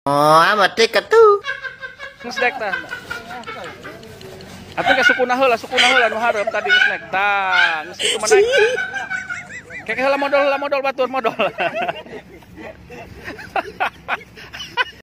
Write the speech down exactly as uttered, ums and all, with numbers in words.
Oh, amat tiket tuh. Snack tah. Atuh ke sukuna heula, sukuna heula nu hareup tadi snack tah. Geus kitu mah naik. Keke heula modal, heula modal batur modal.